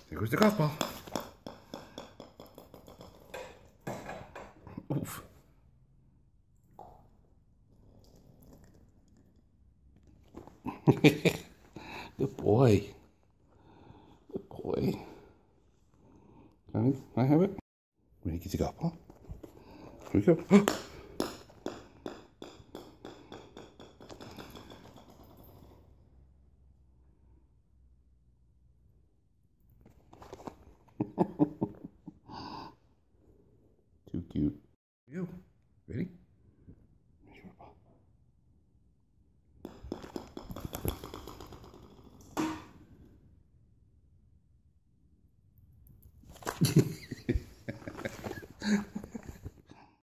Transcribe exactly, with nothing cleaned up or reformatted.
There goes the golf ball. Oof. Good boy. Good boy. Can I have it? Ready to get the golf ball? Here we go. Too cute. You ready?